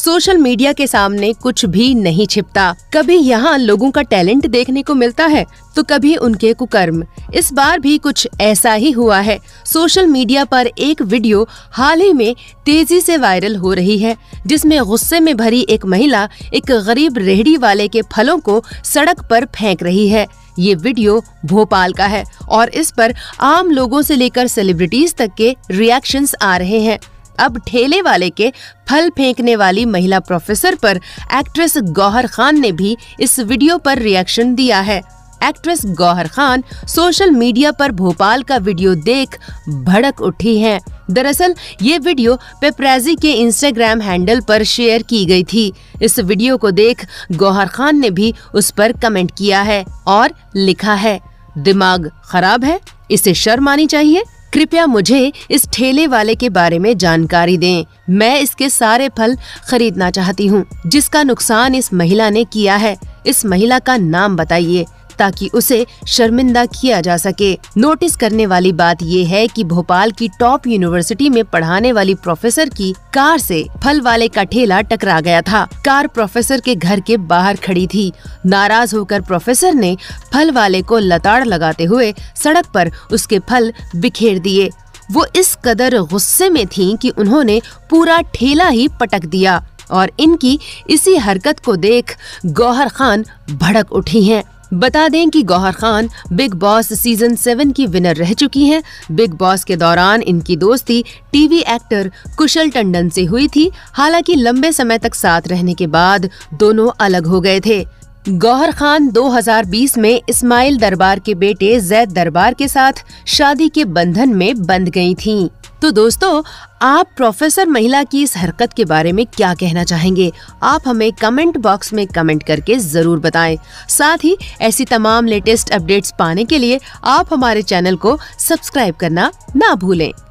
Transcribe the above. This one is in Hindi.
सोशल मीडिया के सामने कुछ भी नहीं छिपता। कभी यहाँ लोगों का टैलेंट देखने को मिलता है तो कभी उनके कुकर्म। इस बार भी कुछ ऐसा ही हुआ है। सोशल मीडिया पर एक वीडियो हाल ही में तेजी से वायरल हो रही है, जिसमें गुस्से में भरी एक महिला एक गरीब रेहड़ी वाले के फलों को सड़क पर फेंक रही है। ये वीडियो भोपाल का है और इस पर आम लोगों से लेकर सेलिब्रिटीज तक के रिएक्शंस आ रहे हैं। अब ठेले वाले के फल फेंकने वाली महिला प्रोफेसर पर एक्ट्रेस गौहर खान ने भी इस वीडियो पर रिएक्शन दिया है। Actress Gauhar Khan social media पर भोपाल का वीडियो देख भड़क उठी हैं। दरअसल ये वीडियो पेपराजी के इंस्टाग्राम हैंडल पर शेयर की गई थी। इस वीडियो को देख गौहर खान ने भी उस पर कमेंट किया है और लिखा है, दिमाग खराब है, इसे शर्म आनी चाहिए। कृपया मुझे इस ठेले वाले के बारे में जानकारी दें। मैं इसके सारे फल खरीदना चाहती हूँ जिसका नुकसान इस महिला ने किया है। इस महिला का नाम बताइए ताकि उसे शर्मिंदा किया जा सके। नोटिस करने वाली बात ये है कि भोपाल की टॉप यूनिवर्सिटी में पढ़ाने वाली प्रोफेसर की कार से फल वाले का ठेला टकरा गया था। कार प्रोफेसर के घर के बाहर खड़ी थी। नाराज होकर प्रोफेसर ने फल वाले को लताड़ लगाते हुए सड़क पर उसके फल बिखेर दिए। वो इस कदर गुस्से में थीं कि उन्होंने पूरा ठेला ही पटक दिया और इनकी इसी हरकत को देख गौहर खान भड़क उठी हैं। बता दें कि गौहर खान बिग बॉस सीजन 7 की विनर रह चुकी हैं। बिग बॉस के दौरान इनकी दोस्ती टीवी एक्टर कुशल टंडन से हुई थी। हालांकि लंबे समय तक साथ रहने के बाद दोनों अलग हो गए थे। गौहर खान 2020 में इस्माइल दरबार के बेटे जैद दरबार के साथ शादी के बंधन में बंध गई थीं। तो दोस्तों, आप प्रोफेसर महिला की इस हरकत के बारे में क्या कहना चाहेंगे? आप हमें कमेंट बॉक्स में कमेंट करके जरूर बताएं। साथ ही ऐसी तमाम लेटेस्ट अपडेट्स पाने के लिए आप हमारे चैनल को सब्सक्राइब करना ना भूलें।